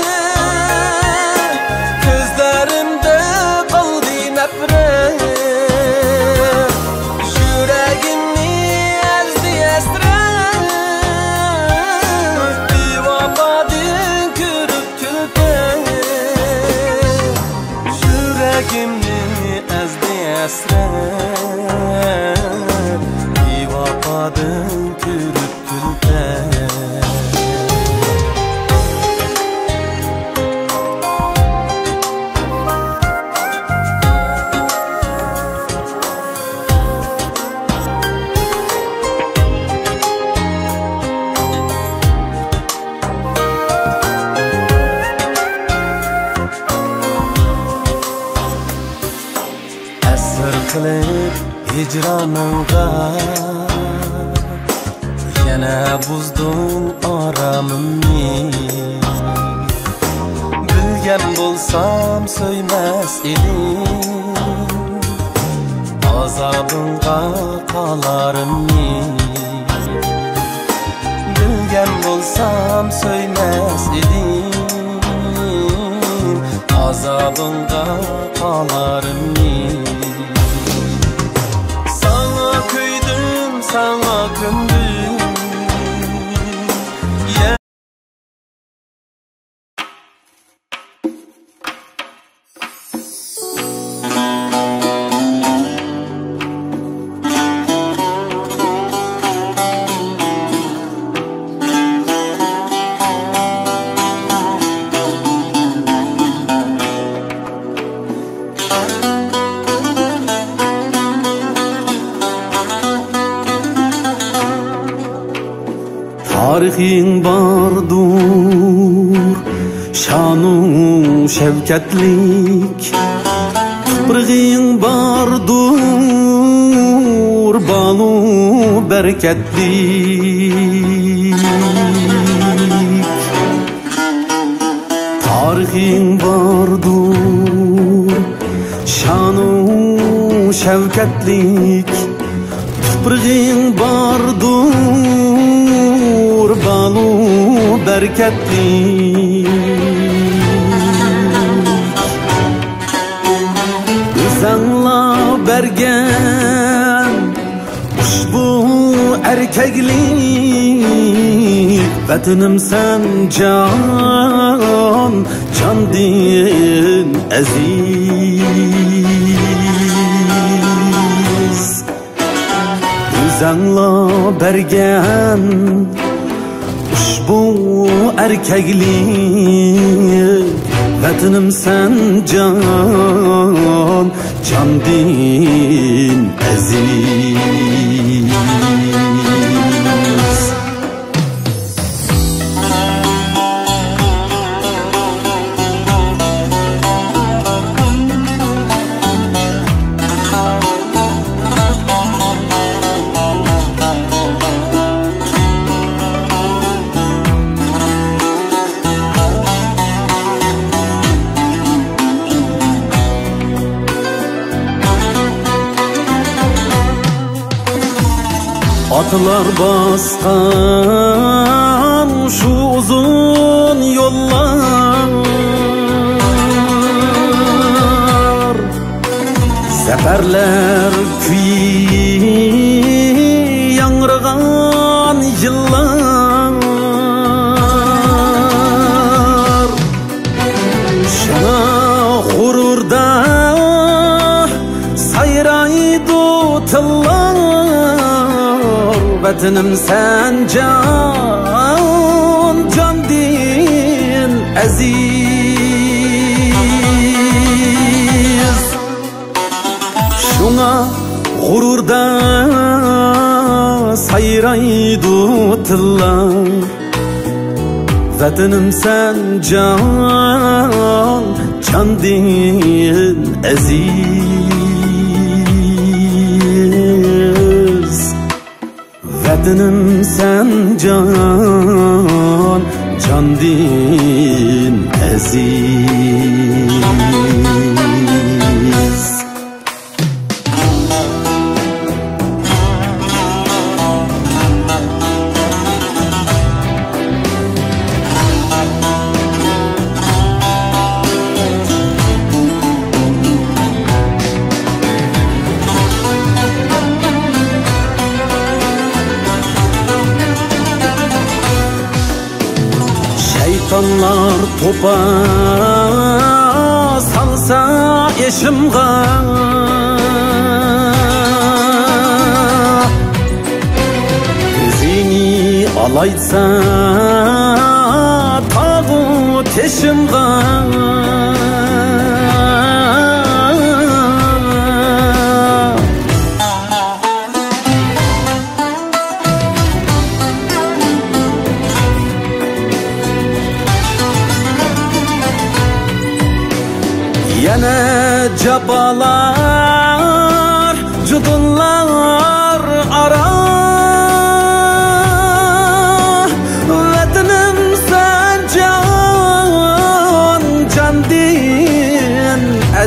Gözlerimde kaldı nefret Yüreğimi ezdi esret Bir vafadın kırıp külken Yüreğimi ezdi esret Bir vafadın kırıp külken Esir kılıp hicranınga Yine buzdun aramımni Bilgen bolsam söylemez idim Azabınga kalarımni Bilgen bolsam söylemez idim Azabınga kalarımni Sana kıydım, sana kündüm Tarihin bardur, şanu şevketlik Tuprağın bardur, banu bereketlik Tarihin bardur, şanu şevketlik Tuprağın bardur, banu bereketlik Özanla bergen ushbu erkeklik Vatanim sen can, can din aziz Özanla bergen ushbu erkeklik Vatanim sen can, can din aziz Atlar baskan şu uzun yollar Seferler kuyi yangrıgan yıllar Şuna gururda sayraydı tıllar Vatanim sen can, can din Şuna gururda sayraydı tıllar Vatanim sen can, can din aziz Vatanim sen can, can din aziz Şeytanlar topa salsa eşimga Gözini alaytsa tağı teşimga Yana cabalar, cudunlar ara Vatanim sen can, can din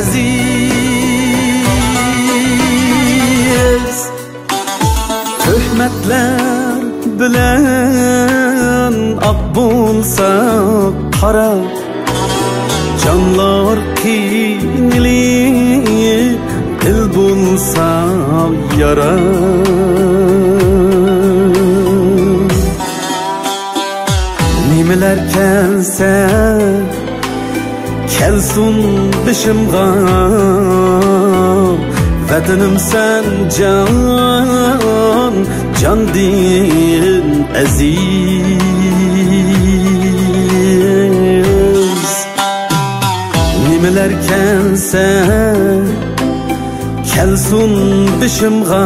aziz Töhmetler bilen ak bulsa qara Canlar kinli dil bulsa yara Nimeler kelse kelsun bişimga Vatanim sen can, can din aziz Nimeler kelse kelsun bişimga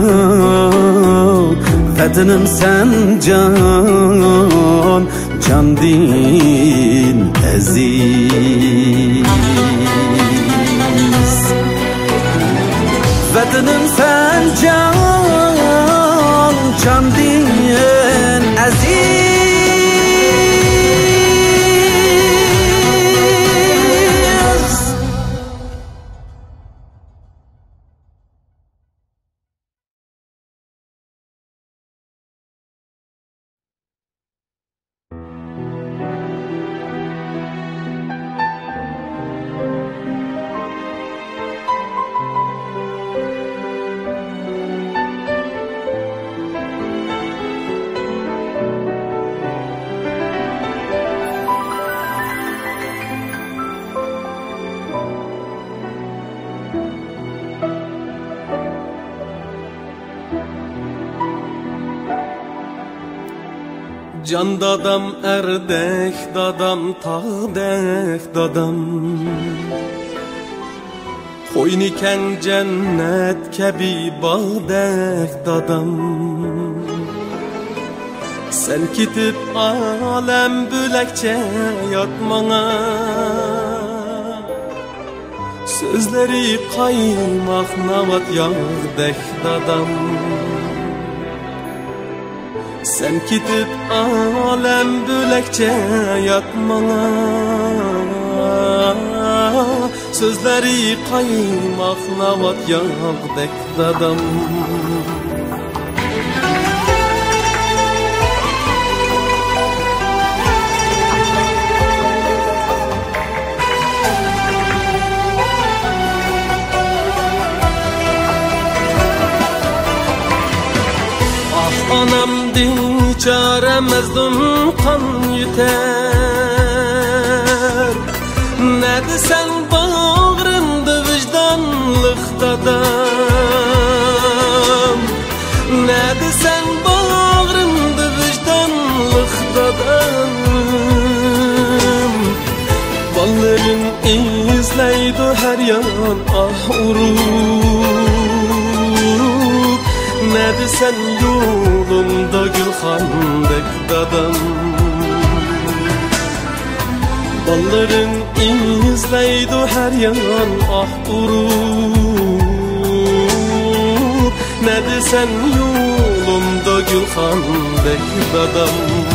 Vatanim sen can, can din aziz Vatanim sen can, can din aziz Can dadam erdek dadam tağdek dadam Koyniken cennet kebi bağdek dadam Sen kitip alem bülekçe yatmana Sözleri kaymak navat yağdek dadam Sen gidip alem bölekçe yatmana Sözleri kaymak navat yağdek dadam Anam çare mezdum kan yeter Ne desen bağrımda vicdanlık dadam Ne desen bağrımda vicdanlık dadam Balların izleydi her yan ah urur desen yolumda gülxandek dadam. Balların izleydi her yan ah urur. Ne desen yolumda gülxandek dadam.